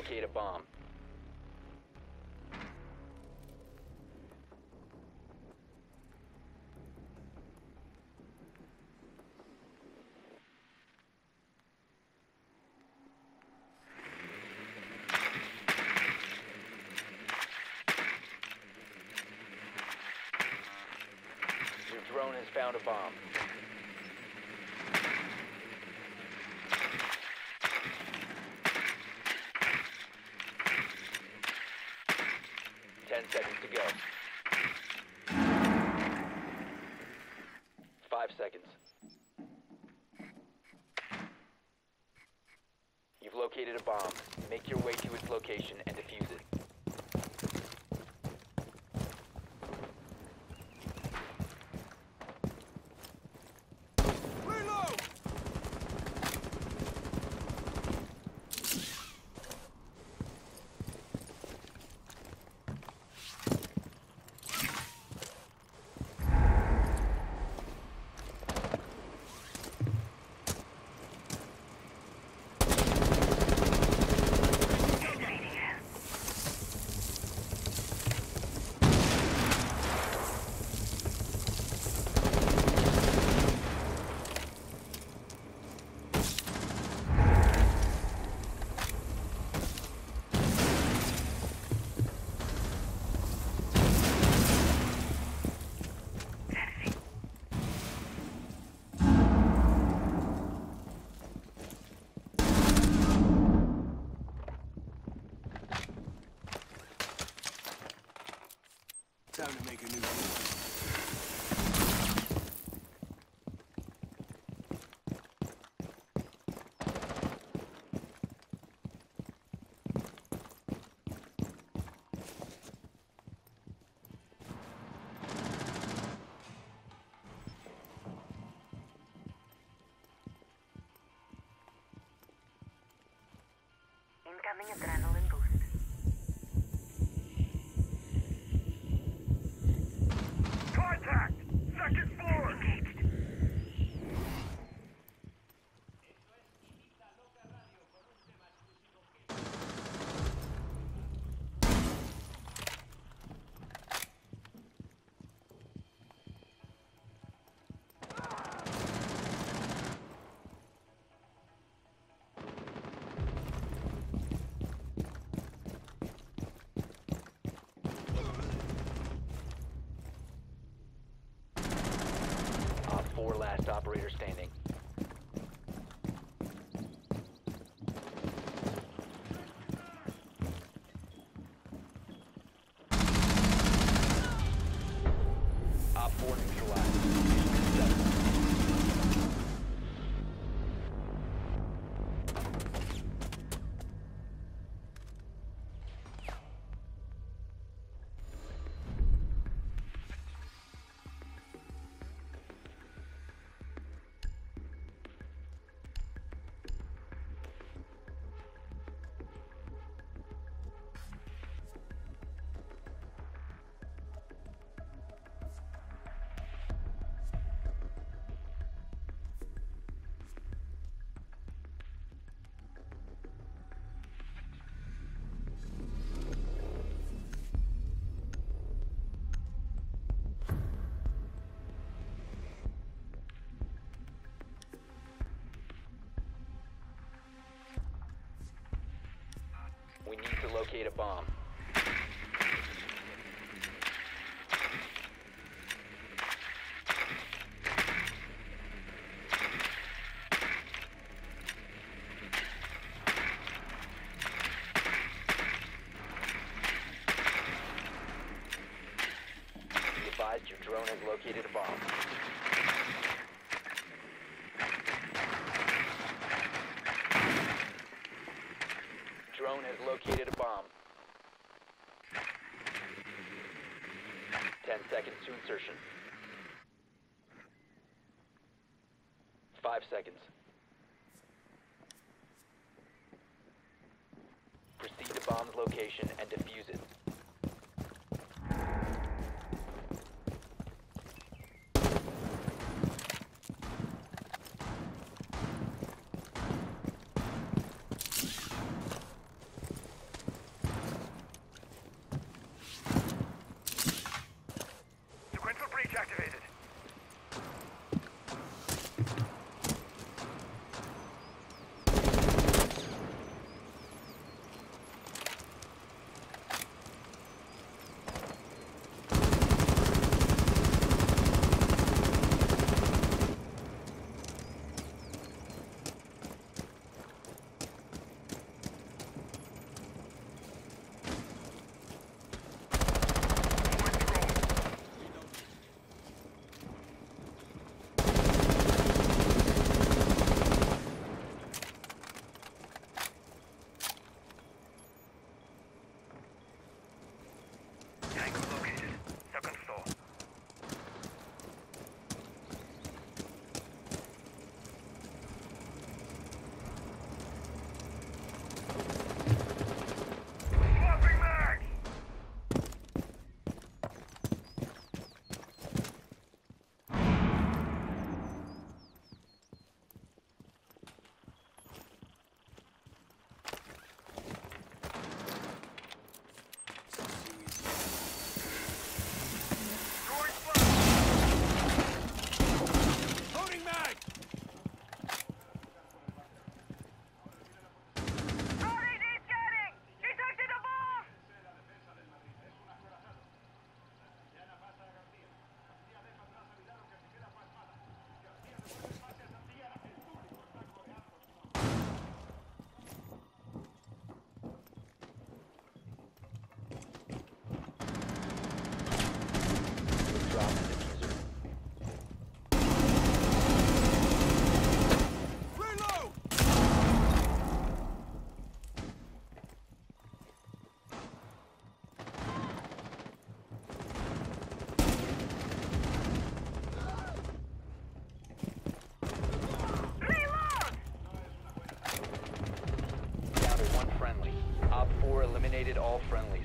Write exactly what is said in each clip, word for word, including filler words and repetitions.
locate a bomb. Your drone has found a bomb. Ten seconds to go. Five seconds. You've located a bomb. Make your way to its location and defuse it. Time to make a new deal. Incoming adrenaline boost. Contact! Second floor! Engaged. Op four last operator standing. Op four neutralized. Mission successful. We need to locate a bomb. Be advised your drone has located a bomb. Drone has located a bomb. Ten seconds to insertion. Five seconds. Proceed to bomb's location and defuse it. eliminated all friendlies.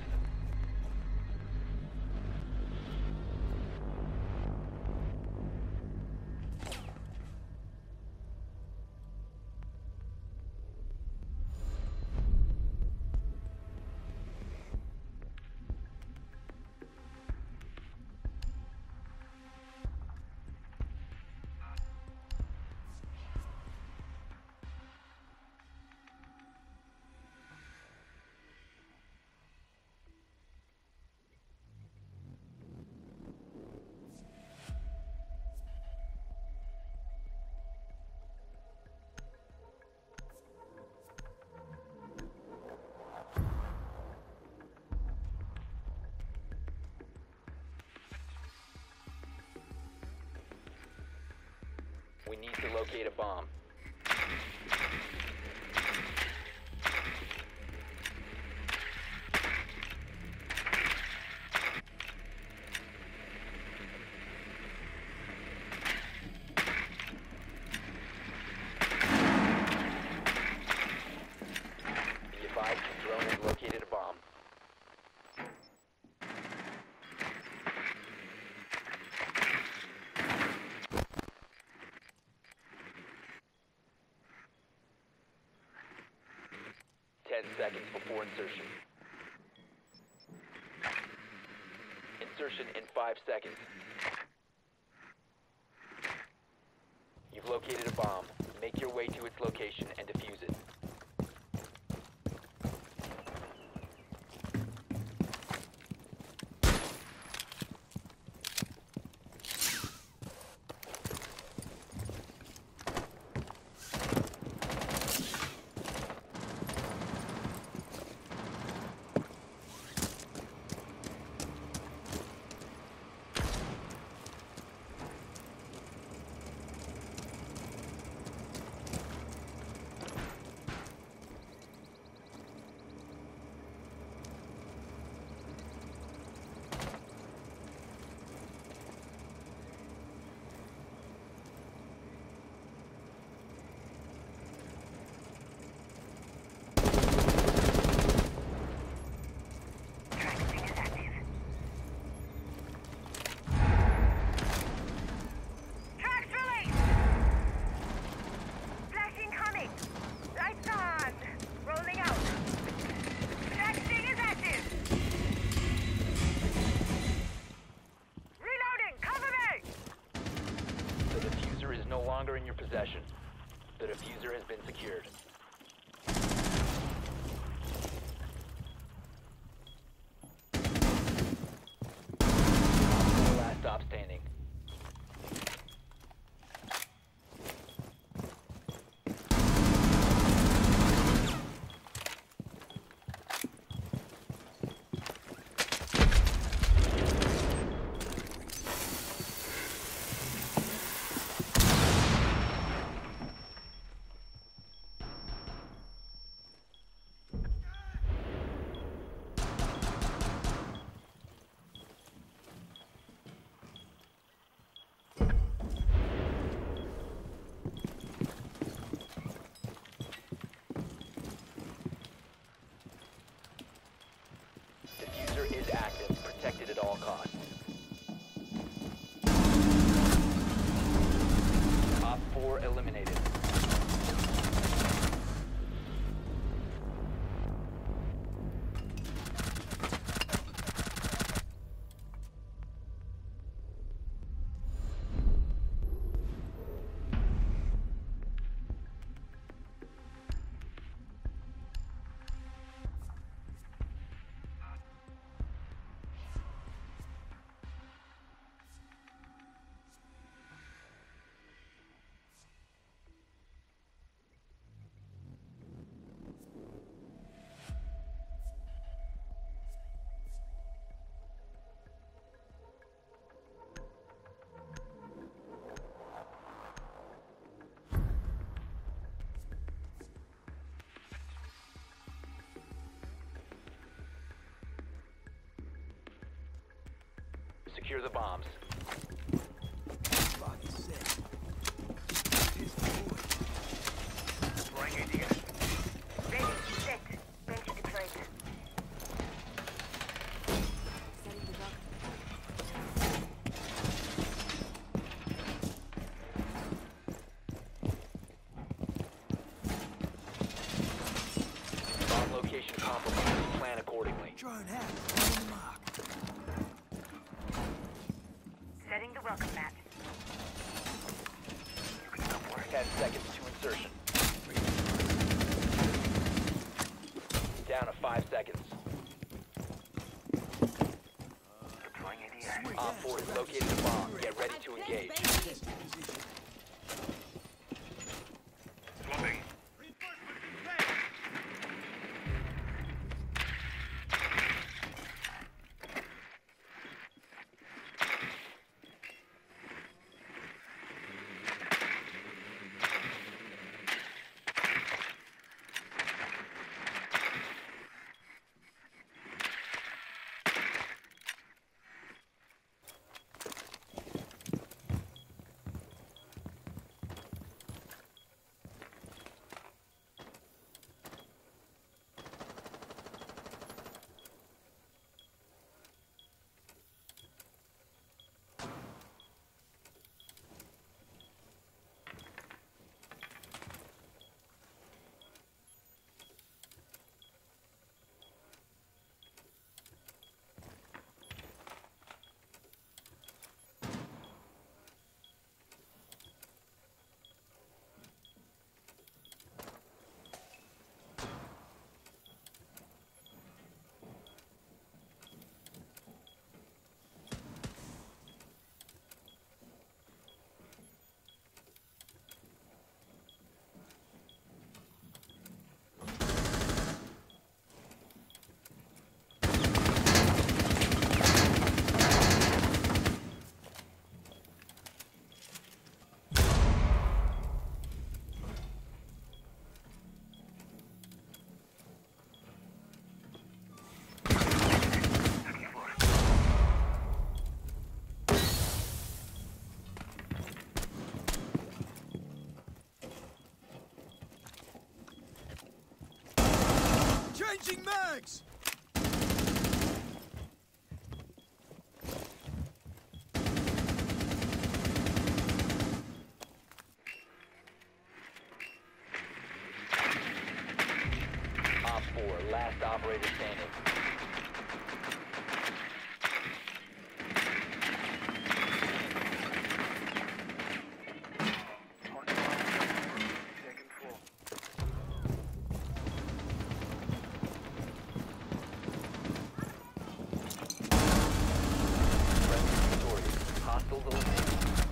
We need to locate a bomb. Be advised, the drone has located a bomb. Ten seconds before insertion. Insertion in five seconds. You've located a bomb. Make your way to its location and defuse it. In your possession. The diffuser has been secured. Last stop standing. Diffuser is active, protected at all costs. Op four eliminated. Secure the bombs. Body set. This boy. Bring it here. Ready, set, bench deployed. Ten seconds to insertion. Down to five seconds. Deploying A D S. Op four has located a bomb. Get ready to engage. Swapping. Changing mags! Op four, last operator standing. Second floor. Friendly victorious. Hostiles eliminated.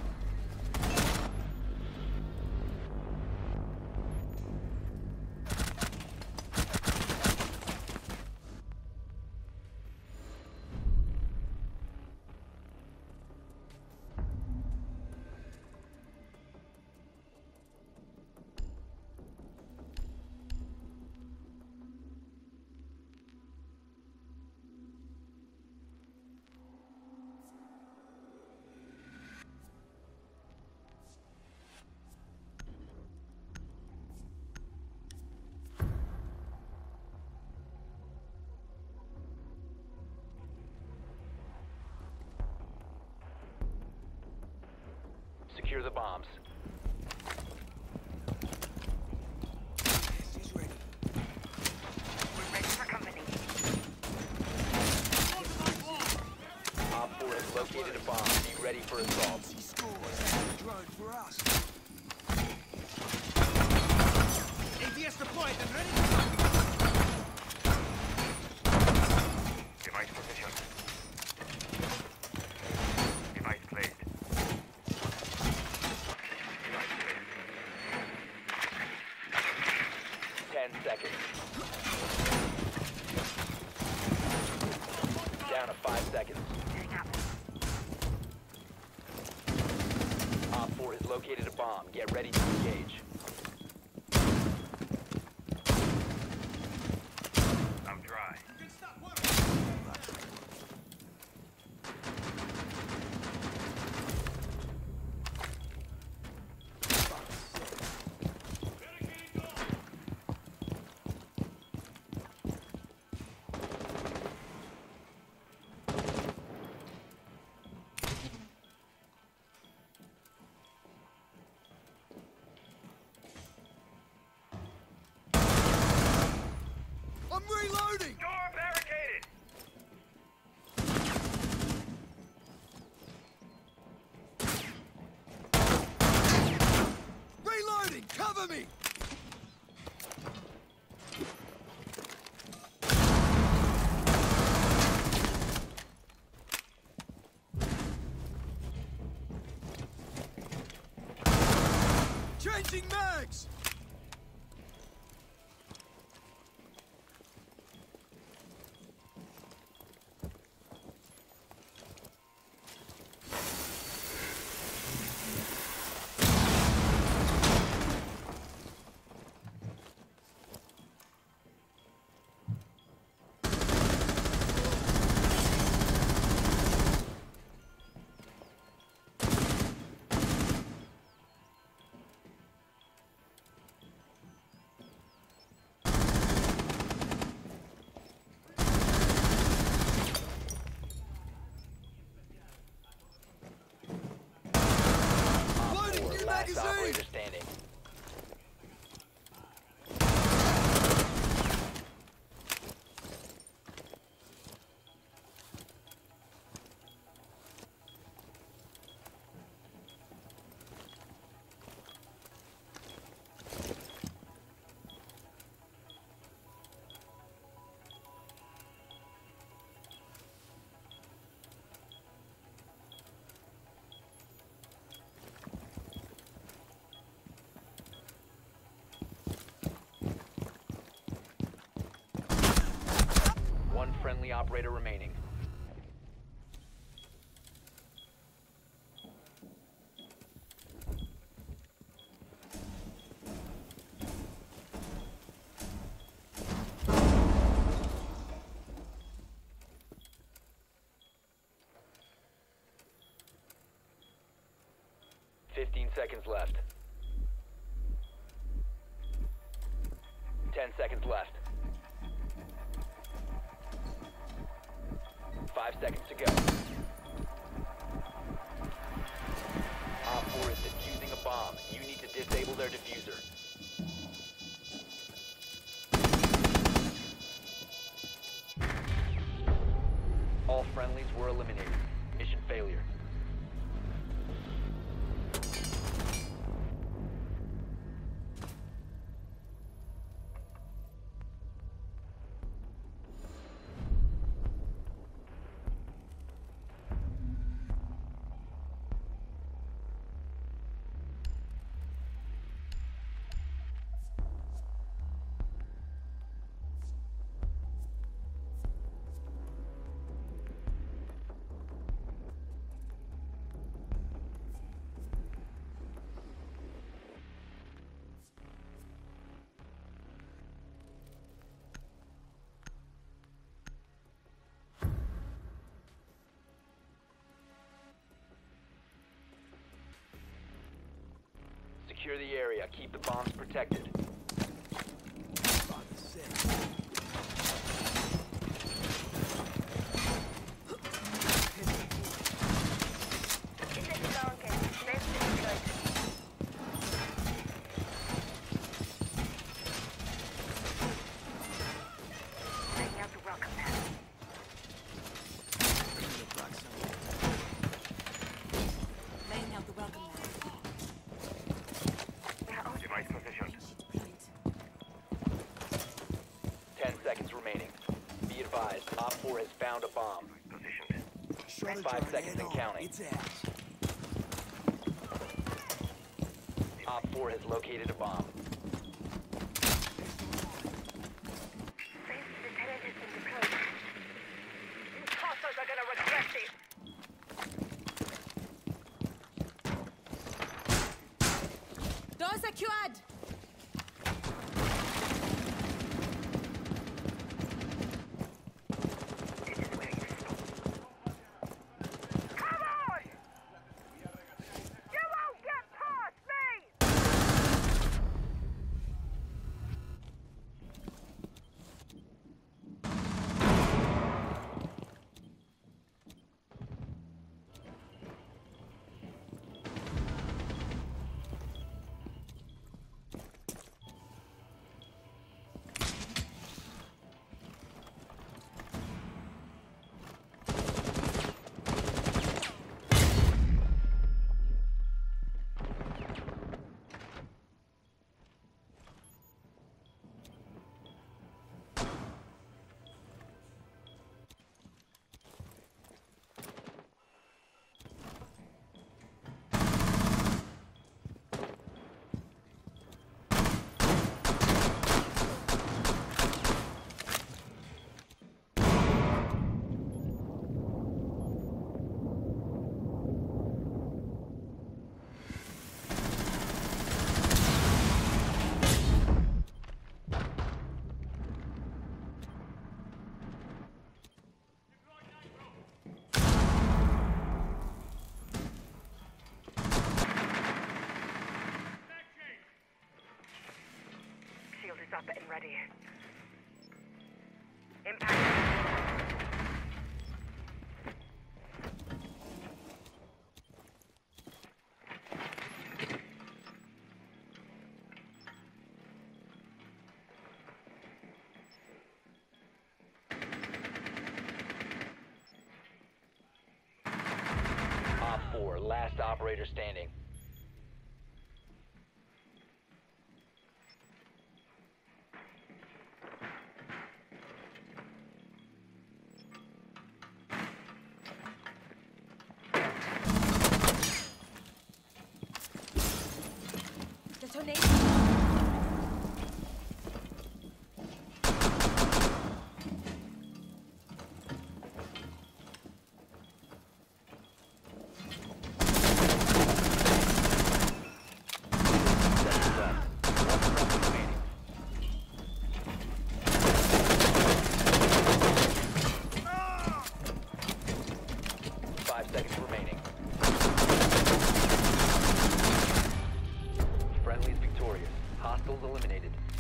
Secure the bombs. He's ready. We're ready for company. Op four has located a bomb. Be ready for assault. He scores. Drone for us. A D S deployed and ready to go. Device position. Device placed. Device placed. Ten seconds. Down to five seconds. Op four has located a bomb. Get ready to engage. I'm dry. Cover me! Changing mags! Last operator standing. One friendly operator remaining. Fifteen seconds left. Ten seconds left. Five seconds to go. Op four is defusing a bomb. You need to disable their diffuser. All friendlies were eliminated. Mission failure. Secure the area. Keep the bombs protected. Device positioned. Ten seconds remaining. Be advised, Op four has found a bomb. Positioned. Five seconds and counting. It's ass. Op four has located a bomb. Imposters are gonna regret this! Door secured! Come on! You won't get past me! up and ready. Impact. Op four, last operator standing. Detonation. Five seconds remaining. Friendly's victorious. Hostiles eliminated.